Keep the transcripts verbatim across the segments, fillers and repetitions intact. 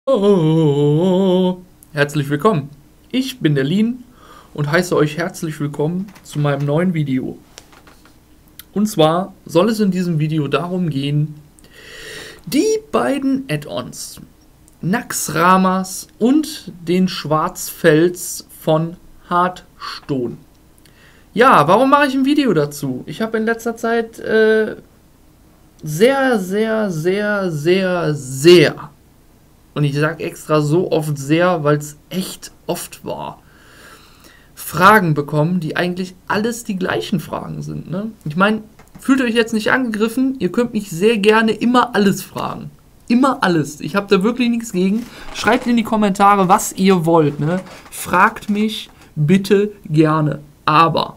Oh, herzlich willkommen. Ich bin der Lin und heiße euch herzlich willkommen zu meinem neuen Video. Und zwar soll es in diesem Video darum gehen, die beiden Add-ons Naxxramas und den Schwarzfels von Hearthstone. Ja, warum mache ich ein Video dazu? Ich habe in letzter Zeit äh, sehr, sehr, sehr, sehr, sehr und ich sage extra so oft sehr, weil es echt oft war, Fragen bekommen, die eigentlich alles die gleichen Fragen sind. Ne? Ich meine, fühlt euch jetzt nicht angegriffen, ihr könnt mich sehr gerne immer alles fragen. Immer alles. Ich habe da wirklich nichts gegen. Schreibt in die Kommentare, was ihr wollt. Ne? Fragt mich bitte gerne. Aber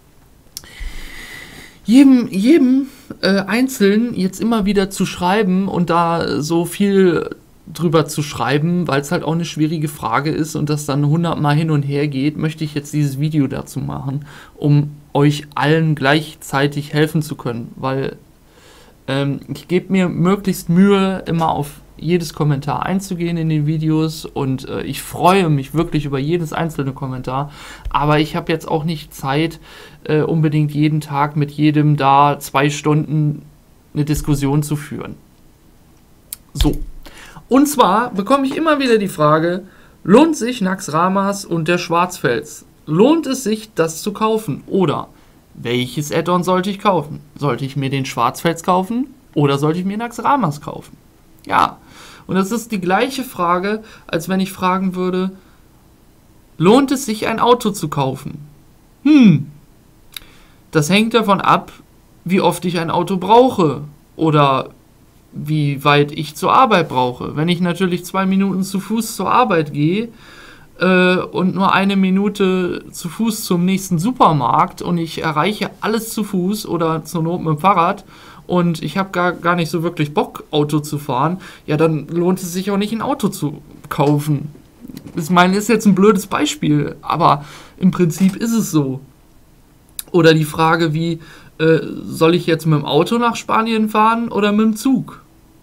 jedem, jedem äh, Einzelnen jetzt immer wieder zu schreiben und da so viel drüber zu schreiben, weil es halt auch eine schwierige Frage ist und das dann hundertmal hin und her geht, möchte ich jetzt dieses Video dazu machen, um euch allen gleichzeitig helfen zu können, weil ähm, ich gebe mir möglichst Mühe, immer auf jedes Kommentar einzugehen in den Videos und äh, ich freue mich wirklich über jedes einzelne Kommentar, aber ich habe jetzt auch nicht Zeit, äh, unbedingt jeden Tag mit jedem da zwei Stunden eine Diskussion zu führen. So. Und zwar bekomme ich immer wieder die Frage, lohnt sich Naxxramas und der Schwarzfels? Lohnt es sich, das zu kaufen? Oder welches Add-on sollte ich kaufen? Sollte ich mir den Schwarzfels kaufen oder sollte ich mir Naxxramas kaufen? Ja, und das ist die gleiche Frage, als wenn ich fragen würde, lohnt es sich, ein Auto zu kaufen? Hm, das hängt davon ab, wie oft ich ein Auto brauche oder wie weit ich zur Arbeit brauche. Wenn ich natürlich zwei Minuten zu Fuß zur Arbeit gehe äh, und nur eine Minute zu Fuß zum nächsten Supermarkt und ich erreiche alles zu Fuß oder zur Not mit dem Fahrrad und ich habe gar, gar nicht so wirklich Bock, Auto zu fahren, ja, dann lohnt es sich auch nicht, ein Auto zu kaufen. Ich meine, ist jetzt ein blödes Beispiel, aber im Prinzip ist es so. Oder die Frage wie, äh, soll ich jetzt mit dem Auto nach Spanien fahren oder mit dem Zug?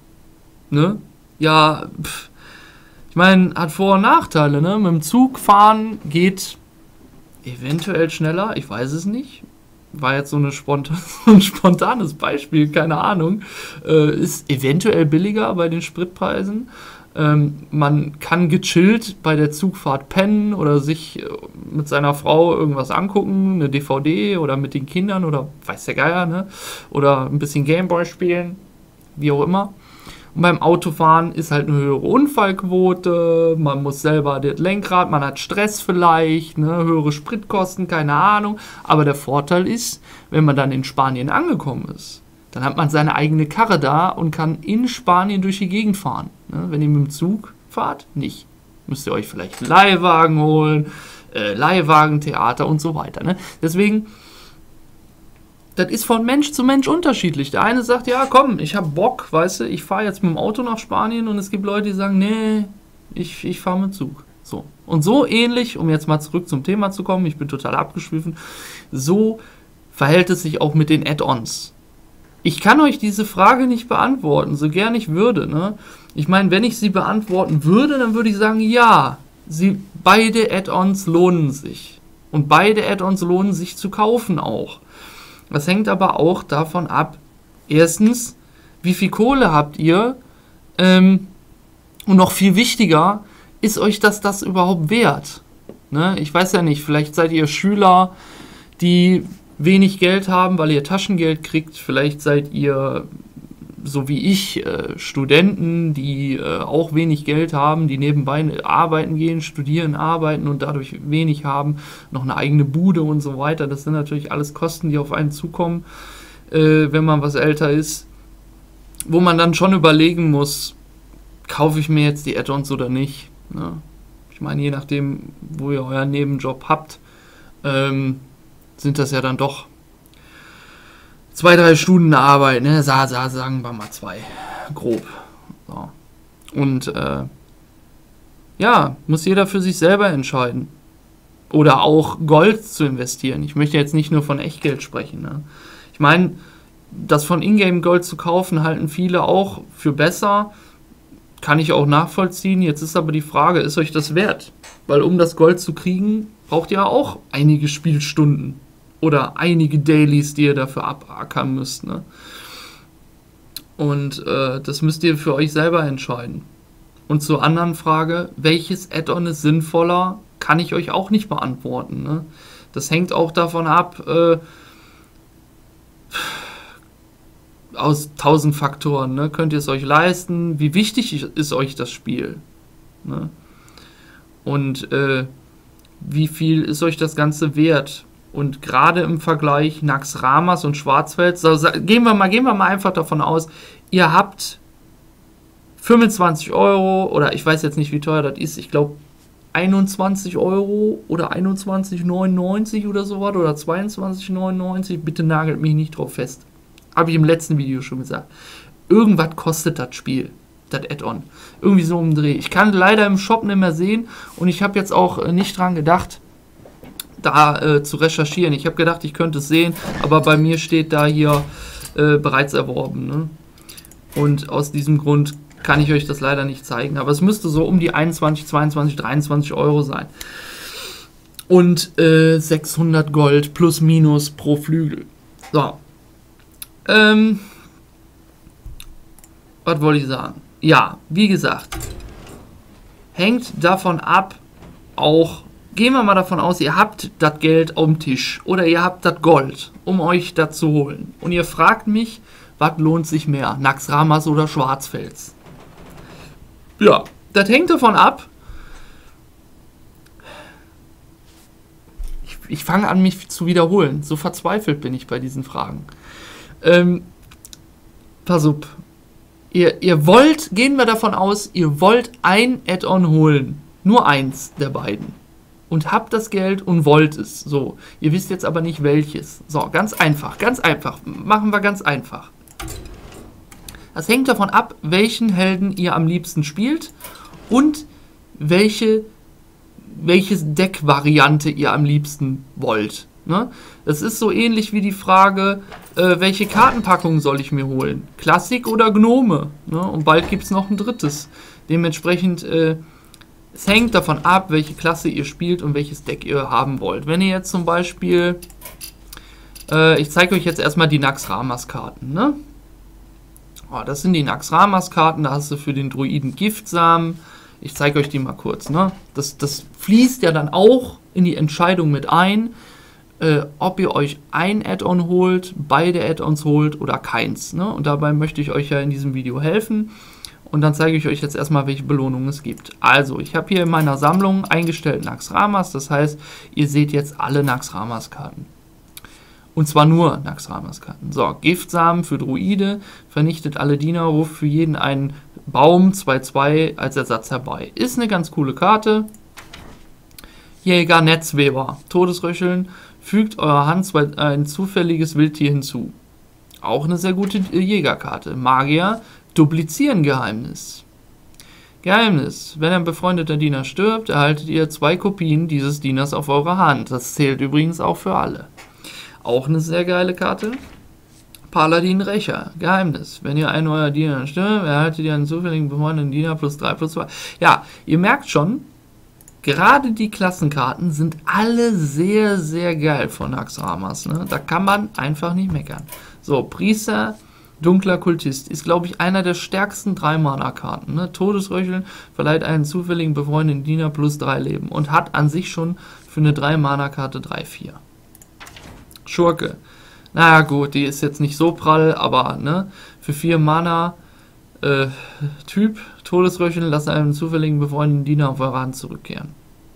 Ne? Ja, pff, ich meine, hat Vor- und Nachteile, ne? Mit dem Zug fahren geht eventuell schneller, ich weiß es nicht. War jetzt so, eine spontan, so ein spontanes Beispiel, keine Ahnung. Äh, ist eventuell billiger bei den Spritpreisen. Ähm, man kann gechillt bei der Zugfahrt pennen oder sich äh, mit seiner Frau irgendwas angucken, eine D V D oder mit den Kindern oder weiß der Geier, ne? Oder ein bisschen Gameboy spielen, wie auch immer. Und beim Autofahren ist halt eine höhere Unfallquote, man muss selber das Lenkrad, man hat Stress vielleicht, ne, höhere Spritkosten, keine Ahnung. Aber der Vorteil ist, wenn man dann in Spanien angekommen ist, dann hat man seine eigene Karre da und kann in Spanien durch die Gegend fahren. Ne? Wenn ihr mit dem Zug fahrt, nicht. Müsst ihr euch vielleicht einen Leihwagen holen, äh, Leihwagentheater und so weiter. Ne? Deswegen, das ist von Mensch zu Mensch unterschiedlich. Der eine sagt, ja komm, ich hab Bock, weißt du, ich fahre jetzt mit dem Auto nach Spanien und es gibt Leute, die sagen, nee, ich, ich fahre mit dem Zug. So. Und so ähnlich, um jetzt mal zurück zum Thema zu kommen, ich bin total abgeschwiffen, so verhält es sich auch mit den Add-ons. Ich kann euch diese Frage nicht beantworten, so gern ich würde. Ne? Ich meine, wenn ich sie beantworten würde, dann würde ich sagen, ja, sie, beide Add-ons lohnen sich. Und beide Add-ons lohnen sich zu kaufen auch. Das hängt aber auch davon ab, erstens, wie viel Kohle habt ihr? Ähm, und noch viel wichtiger, ist euch das das überhaupt wert? Ne? Ich weiß ja nicht, vielleicht seid ihr Schüler, die wenig Geld haben, weil ihr Taschengeld kriegt. Vielleicht seid ihr, so wie ich, äh, Studenten, die äh, auch wenig Geld haben, die nebenbei arbeiten gehen, studieren, arbeiten und dadurch wenig haben, noch eine eigene Bude und so weiter. Das sind natürlich alles Kosten, die auf einen zukommen, äh, wenn man was älter ist, wo man dann schon überlegen muss, kaufe ich mir jetzt die Add-ons oder nicht. Ne? Ich meine, je nachdem, wo ihr euren Nebenjob habt, ähm, sind das ja dann doch zwei, drei Stunden Arbeit, ne? Sa, sa, sagen wir mal zwei, grob. So. Und äh, ja, muss jeder für sich selber entscheiden. Oder auch Gold zu investieren. Ich möchte jetzt nicht nur von Echtgeld sprechen. Ne? Ich meine, das von Ingame Gold zu kaufen, halten viele auch für besser. kann ich auch nachvollziehen. Jetzt ist aber die Frage, ist euch das wert? Weil um das Gold zu kriegen, braucht ihr auch einige Spielstunden oder einige Dailies, die ihr dafür abackern müsst. Ne? Und äh, das müsst ihr für euch selber entscheiden. Und zur anderen Frage, welches Add-on ist sinnvoller, kann ich euch auch nicht beantworten. Ne? Das hängt auch davon ab, äh, aus tausend Faktoren. Ne? Könnt ihr es euch leisten? Wie wichtig ist euch das Spiel? Ne? Und äh, wie viel ist euch das Ganze wert? Und gerade im Vergleich Naxxramas und Schwarzfels, so, gehen wir mal, gehen wir mal einfach davon aus, ihr habt fünfundzwanzig Euro, oder ich weiß jetzt nicht, wie teuer das ist, ich glaube einundzwanzig Euro oder einundzwanzig neunundneunzig oder so was, oder zweiundzwanzig neunundneunzig, bitte nagelt mich nicht drauf fest. Habe ich im letzten Video schon gesagt. Irgendwas kostet das Spiel, das Add-on. Irgendwie so im Dreh. Ich kann leider im Shop nicht mehr sehen und ich habe jetzt auch nicht dran gedacht, da äh, zu recherchieren. Ich habe gedacht, ich könnte es sehen, aber bei mir steht da hier äh, bereits erworben. Ne? Und aus diesem Grund kann ich euch das leider nicht zeigen. Aber es müsste so um die einundzwanzig, zweiundzwanzig, dreiundzwanzig Euro sein. Und äh, sechshundert Gold plus minus pro Flügel. So. Ähm, was wollte ich sagen? Ja, wie gesagt, hängt davon ab, auch, gehen wir mal davon aus, ihr habt das Geld am Tisch oder ihr habt das Gold, um euch das zu holen. Und ihr fragt mich, was lohnt sich mehr, Naxxramas oder Schwarzfels? Ja, das hängt davon ab. Ich, ich fange an, mich zu wiederholen. So verzweifelt bin ich bei diesen Fragen. Ähm, pass auf. Ihr, ihr wollt, gehen wir davon aus, ihr wollt ein Add-on holen. Nur eins der beiden. Und habt das Geld und wollt es. So, ihr wisst jetzt aber nicht welches. So, ganz einfach, ganz einfach. Machen wir ganz einfach. Das hängt davon ab, welchen Helden ihr am liebsten spielt und welche, welches Deck-Variante ihr am liebsten wollt. Ne? Das ist so ähnlich wie die Frage, äh, welche Kartenpackung soll ich mir holen? Klassik oder Gnome? Ne? Und bald gibt es noch ein drittes. Dementsprechend, äh, es hängt davon ab, welche Klasse ihr spielt und welches Deck ihr haben wollt. Wenn ihr jetzt zum Beispiel, äh, ich zeige euch jetzt erstmal die Naxxramas-Karten, ne? Oh, das sind die Naxxramas-Karten, da hast du für den Druiden Giftsamen. Ich zeige euch die mal kurz. Ne? Das, das fließt ja dann auch in die Entscheidung mit ein, äh, ob ihr euch ein Add-on holt, beide Add-ons holt oder keins. Ne? Und dabei möchte ich euch ja in diesem Video helfen. Und dann zeige ich euch jetzt erstmal, welche Belohnungen es gibt. Also, ich habe hier in meiner Sammlung eingestellt Naxxramas. Das heißt, ihr seht jetzt alle Naxxramas-Karten. Und zwar nur Naxxramas-Karten. So, Giftsamen für Druide, vernichtet alle Diener, ruft für jeden einen Baum zwei zwei als Ersatz herbei. Ist eine ganz coole Karte. Jäger, Netzweber, Todesröcheln, fügt eurer Hand zwei, ein zufälliges Wildtier hinzu. Auch eine sehr gute Jägerkarte. Magier, duplizieren Geheimnis. Geheimnis, wenn ein befreundeter Diener stirbt, erhaltet ihr zwei Kopien dieses Dieners auf eurer Hand. Das zählt übrigens auch für alle. Auch eine sehr geile Karte. Paladin Rächer. Geheimnis. Wenn ihr einen eurer Diener stirbt, erhaltet ihr einen zufälligen befreundeten Diener plus drei plus zwei. Ja, ihr merkt schon, gerade die Klassenkarten sind alle sehr, sehr geil von Naxxramas. Ne? Da kann man einfach nicht meckern. So, Priester, dunkler Kultist. Ist, glaube ich, einer der stärksten drei Mana-Karten. Ne? Todesröcheln verleiht einen zufälligen befreundeten Diener plus drei Leben. Und hat an sich schon für eine drei Mana-Karte drei vier. Schurke. Naja gut, die ist jetzt nicht so prall, aber ne, für vier Mana äh, Typ, Todesröcheln, lasst einen zufälligen befreundeten Diener auf eure Hand zurückkehren.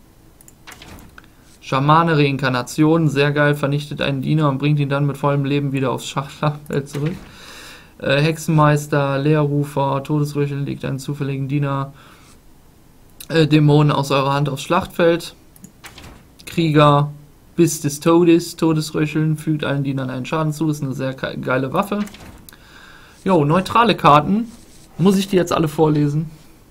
Schamane, Reinkarnation, sehr geil, vernichtet einen Diener und bringt ihn dann mit vollem Leben wieder aufs Schlachtfeld zurück. Äh, Hexenmeister, Leerrufer, Todesröcheln, legt einen zufälligen Diener, äh, Dämonen aus eurer Hand aufs Schlachtfeld. Krieger, Biss des Todes, Todesröcheln, fügt allen Dienern einen Schaden zu, ist eine sehr geile Waffe. Jo, neutrale Karten. Muss ich die jetzt alle vorlesen?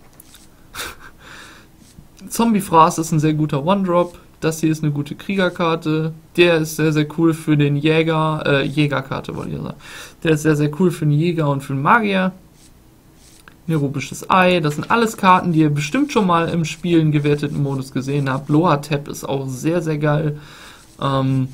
Zombiefraß ist ein sehr guter One-Drop. Das hier ist eine gute Kriegerkarte. Der ist sehr, sehr cool für den Jäger. Äh, Jägerkarte wollte ich sagen. Der ist sehr, sehr cool für den Jäger und für den Magier. Nerubisches Ei, das sind alles Karten, die ihr bestimmt schon mal im Spielen gewerteten Modus gesehen habt. Loa-Tap ist auch sehr, sehr geil. Ähm,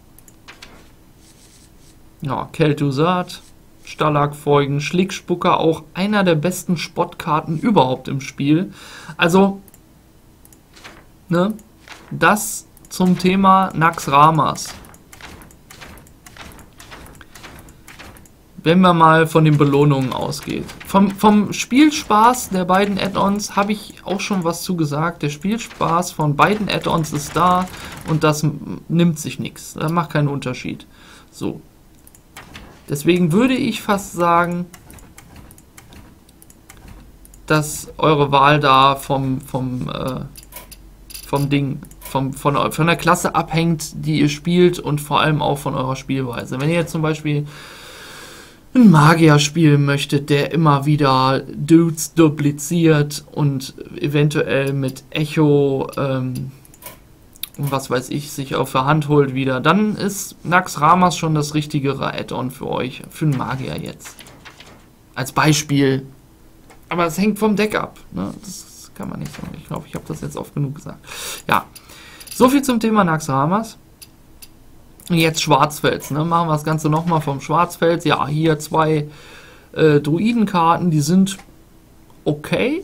ja, Kel'Thuzad, Stalag-Feugen, Schlickspucker, auch einer der besten Spottkarten überhaupt im Spiel. Also, ne, das zum Thema Naxxramas. Wenn man mal von den Belohnungen ausgeht. Vom, vom Spielspaß der beiden Add-ons habe ich auch schon was zugesagt. Der Spielspaß von beiden Add-ons ist da und das nimmt sich nichts. Das macht keinen Unterschied. So. Deswegen würde ich fast sagen, dass eure Wahl da vom, vom, äh, vom Ding, vom, von, von der Klasse abhängt, die ihr spielt und vor allem auch von eurer Spielweise. Wenn ihr jetzt zum Beispiel einen Magier spielen möchtet, der immer wieder Dudes dupliziert und eventuell mit Echo ähm, und was weiß ich, sich auf der Hand holt wieder, dann ist Naxxramas schon das richtigere Add-on für euch, für einen Magier jetzt. Als Beispiel. Aber es hängt vom Deck ab. Ne? Das kann man nicht sagen. Ich glaube, ich habe das jetzt oft genug gesagt. Ja, so viel zum Thema Naxxramas. Jetzt Schwarzfels, ne? Machen wir das Ganze nochmal vom Schwarzfels. Ja, hier zwei äh, Druidenkarten, die sind okay.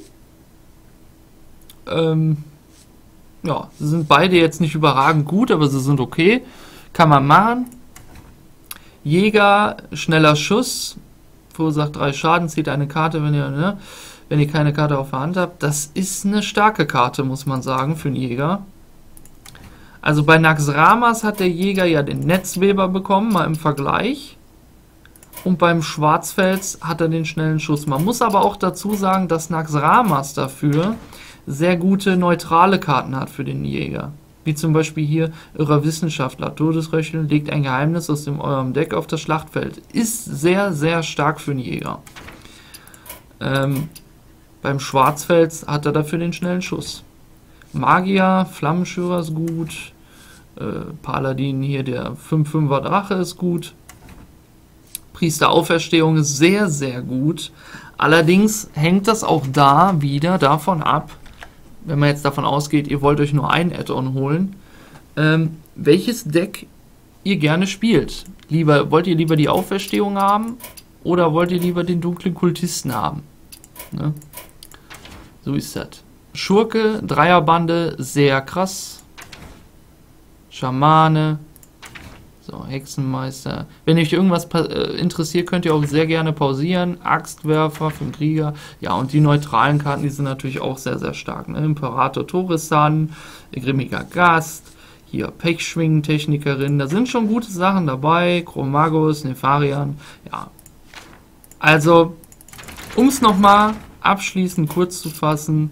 Ähm, ja, sie sind beide jetzt nicht überragend gut, aber sie sind okay. Kann man machen. Jäger, schneller Schuss, verursacht drei Schaden, zieht eine Karte, wenn ihr, ne, wenn ihr keine Karte auf der Hand habt. Das ist eine starke Karte, muss man sagen, für einen Jäger. Also bei Naxxramas hat der Jäger ja den Netzweber bekommen, mal im Vergleich. Und beim Schwarzfels hat er den schnellen Schuss. Man muss aber auch dazu sagen, dass Naxxramas dafür sehr gute neutrale Karten hat für den Jäger. Wie zum Beispiel hier Irrer Wissenschaftler. Todesröcheln legt ein Geheimnis aus dem eurem Deck auf das Schlachtfeld. Ist sehr, sehr stark für den Jäger. Ähm, beim Schwarzfels hat er dafür den schnellen Schuss. Magier, Flammenschürer ist gut. Äh, Paladin hier, der fünf fünfer Drache ist gut. Priester Auferstehung ist sehr, sehr gut. Allerdings hängt das auch da wieder davon ab, wenn man jetzt davon ausgeht, ihr wollt euch nur ein Add-on holen, ähm, welches Deck ihr gerne spielt. Lieber, wollt ihr lieber die Auferstehung haben oder wollt ihr lieber den dunklen Kultisten haben? Ne? So ist das. Schurke, Dreierbande, sehr krass. Schamane. So, Hexenmeister. Wenn euch irgendwas äh, interessiert, könnt ihr auch sehr gerne pausieren. Axtwerfer für den Krieger. Ja, und die neutralen Karten, die sind natürlich auch sehr, sehr stark. Ne? Imperator Torisan, Grimmiger Gast, hier Pechschwingen-Technikerin. Da sind schon gute Sachen dabei. Chromagus, Nefarian. Ja. Also, um es nochmal abschließend kurz zu fassen.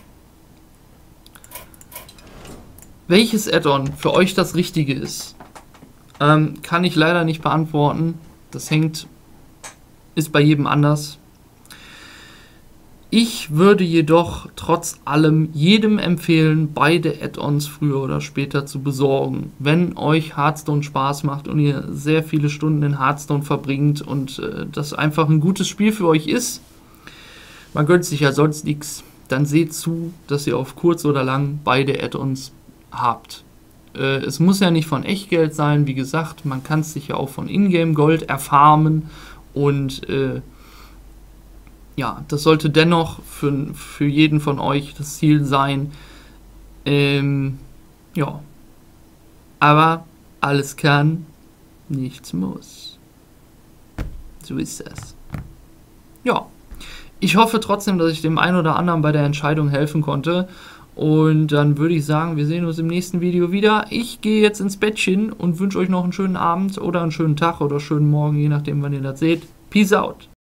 Welches Add-on für euch das Richtige ist, ähm, kann ich leider nicht beantworten. Das hängt, ist bei jedem anders. Ich würde jedoch trotz allem jedem empfehlen, beide Add-ons früher oder später zu besorgen. Wenn euch Hearthstone Spaß macht und ihr sehr viele Stunden in Hearthstone verbringt und äh, das einfach ein gutes Spiel für euch ist, man gönnt sich ja sonst nichts, dann seht zu, dass ihr auf kurz oder lang beide Add-ons habt. Äh, es muss ja nicht von Echtgeld sein, wie gesagt, man kann es sich ja auch von Ingame-Gold erfarmen und äh, ja, das sollte dennoch für, für jeden von euch das Ziel sein. Ähm, ja, aber alles kann, nichts muss. So ist das. Ja, ich hoffe trotzdem, dass ich dem einen oder anderen bei der Entscheidung helfen konnte. Und dann würde ich sagen, wir sehen uns im nächsten Video wieder. Ich gehe jetzt ins Bettchen und wünsche euch noch einen schönen Abend oder einen schönen Tag oder schönen Morgen, je nachdem, wann ihr das seht. Peace out.